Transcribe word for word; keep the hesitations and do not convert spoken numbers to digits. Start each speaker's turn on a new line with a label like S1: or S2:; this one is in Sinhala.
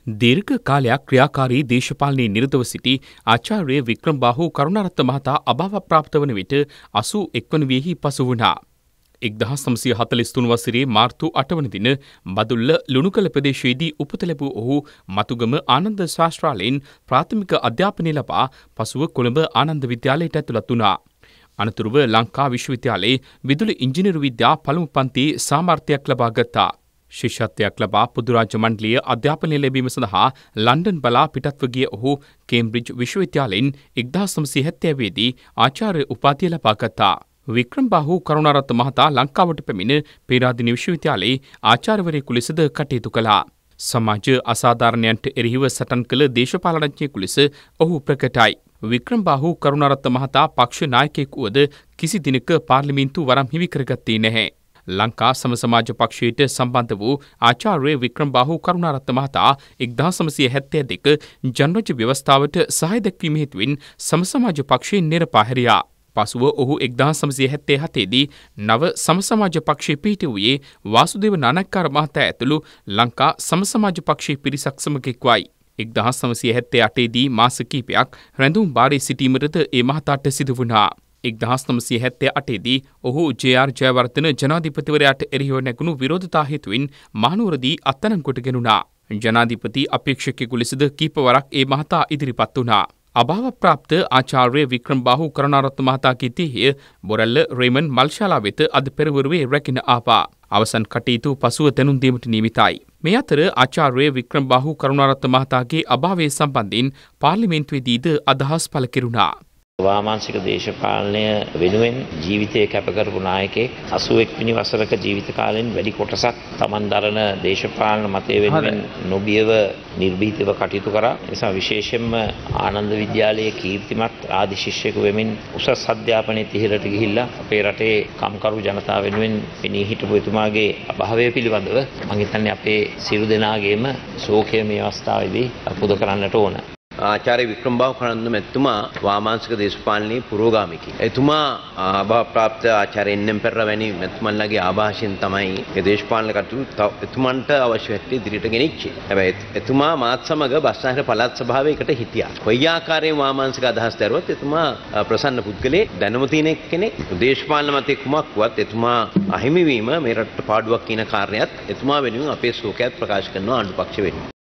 S1: දීර්ඝ කාලයක් ක්‍රියාකාරී දේශපාලනයේ නිරතව සිටි ආචාර්ය වික්‍රමබාහු කරුණාරත්න මහතා අභාවප්‍රාප්ත වන විට අසූ එක් වන වියෙහි පසු වුණා. එක්දහස් නවසිය හතළිස් තුන් වසරේ මාර්තු අට වන දින බදුල්ල ලුණුකල ප්‍රදේශයේදී උපත ලැබූ ඔහු මතුගම ආනන්ද ශාස්ත්‍රාලයෙන් ප්‍රාථමික අධ්‍යාපනය ලබා පසුව කොළඹ ආනන්ද විද්‍යාලයට ඇතුළත් වුණා. අනතුරුව ලංකා විශ්වවිද්‍යාලයේ විදුලි ඉංජිනේරු විද්‍යා පළමු පන්තියේ සාමර්ථ්‍යයක් ලබා ගත්තා. ශිෂ්‍යත්වයක් ලබා පොදුරාජ්‍ය මණ්ඩලීය අධ්‍යාපනය ලැබීම සඳහා ලන්ඩන් බලා පිටත්ව ගිය ඔහු කේම්බ්‍රිජ් විශ්වවිද්‍යාලයෙන් එක්දහස් නවසිය හැත්තෑව දී ආචාර්ය උපාධිය ලබා ගත්තා. වික්‍රමබාහු කරුණාරත්න මහතා ලංකාවට පැමිණ පේරාදෙණිය විශ්වවිද්‍යාලයේ ආචාර්යවරයෙකු ලෙසද කටයුතු කළා. සමාජ අසාධාරණයන්ට එරෙහිව සටන් කළ දේශපාලනඥයෙකු ලෙස ඔහු ප්‍රකටයි. වික්‍රමබාහු කරුණාරත්න මහතා පක්ෂ නායකයෙකු වුවද කිසි දිනක පාර්ලිමේන්තු වරම් හිමි කරගත්තේ නැහැ. ලංකා සම සමාජ පක්ෂයට සම්බන්ධ වූ ආචාර්ය වික්‍රමබාහු කරුණාරත්න මහතා එක්දහස් නවසිය හැත්තෑ දෙක ජනරජ ව්‍යවස්ථාවට සහාය දැක්වීම හේතුවෙන් සම සමාජ පක්ෂයෙන් නෙරපා හැරියා. පසුව ඔහු එක්දහස් නවසිය හැත්තෑ හතේ දී නව සම සමාජ පක්ෂයේ පිහිට වූයේ වාසුදේව නානක්කාර මහතා ඇතුළු ලංකා සම සමාජ පක්ෂයේ පිරිසක් සමග එක්වයි. එක්දහස් නවසිය හැත්තෑ අටේ දී මාස කිහිපයක් රැඳුම් බාරේ සිටීමටද ඒ මහතාට සිදු වුණා. එක්දහස් නවසිය හැත්තෑ අටේ දී ඔහු ජේ ආර් ජයවර්ධන ජනාධිපතිවරයාට එරෙහිව නැගුණු විරෝධතා හේතුවෙන් මහනුවරදී අත්අඩංගුවට ගෙනුණා. ජනාධිපති අපේක්ෂකයෙකු ලෙසද කීපවරක් ඒ මහතා ඉදිරිපත් වුණා. අභාවප්‍රාප්ත ආචාර්ය වික්‍රමබාහු කරුණාරත්න මහතාගේ දේහය බොරැල්ල රේමන් මල්ශාලා වෙත අද පෙරවරුවේ රැගෙන ආවා. අවසන් කටයුතු පසුව දැනුම් දීමට නියමිතයි. මේ අතර ආචාර්ය වික්‍රමබාහු කරුණාරත්න මහතාගේ අභාවය සම්බන්ධයෙන් පාර්ලිමේන්තුවේදීද අදහස් පළ කෙරුණා.
S2: වාමාංශික දේශපාලනය වෙනුවෙන් ජීවිතය කැප කරපු නායකයෙක් අසූ එක් වෙනි වසරක ජීවිත කාලෙන් වැඩි කොටසක් Taman දරන දේශපාලන මතය වෙනුවෙන් නොබියව නිර්භීතව කටයුතු කරා. ඒ නිසා විශේෂයෙන්ම ආනන්ද විද්‍යාලයේ කීර්තිමත් ආදි ශිෂ්‍යයෙකු වෙමින් උසස් අධ්‍යාපනයේ ඉහළට ගිහිල්ලා අපේ රටේ කම්කරු ජනතාව වෙනුවෙන් පෙනී හිටපු එතුමාගේ අභාවය පිළිබඳව මම හිතන්නේ අපේ සියලු දෙනාගේම ශෝකය මේ අවස්ථාවේදී පුද කරන්නට ඕන.
S3: ආචාර්ය වික්‍රමබාහු කරුණාරත්න මැතිතුමා වාමාංශික දේශපාලනයේ පුරෝගාමිකයෙක්. එතුමා අභාවප්‍රාප්ත ආචාර්ය එන් එම් පෙරේරා වැනි මැතිතුමන්ලගේ ආభాෂයෙන් තමයි මේ දේශපාලන කටයුතු එතුමන්ට අවශ්‍ය වෙච්ච ඉදිරියට ගෙනිච්චේ. හැබැයි එතුමා මාත් සමග බස්නාහිර පළාත් සභාවේ එකට හිටියා. කොයි ආකාරයෙන් වාමාංශික අදහස් දරුවත් එතුමා ප්‍රසන්න පුද්ගලෙක්, දැනුම තියෙන කෙනෙක්. දේශපාලන මතයේ කුමක් වුවත් එතුමා අහිමි වීම මේ රටට පාඩුවක් කියන කාරණයක් එතුමා වෙනුවෙන් අපේ ශෝකයත් ප්‍රකාශ කරනවා ආණ්ඩු පක්ෂ වෙනුවෙන්.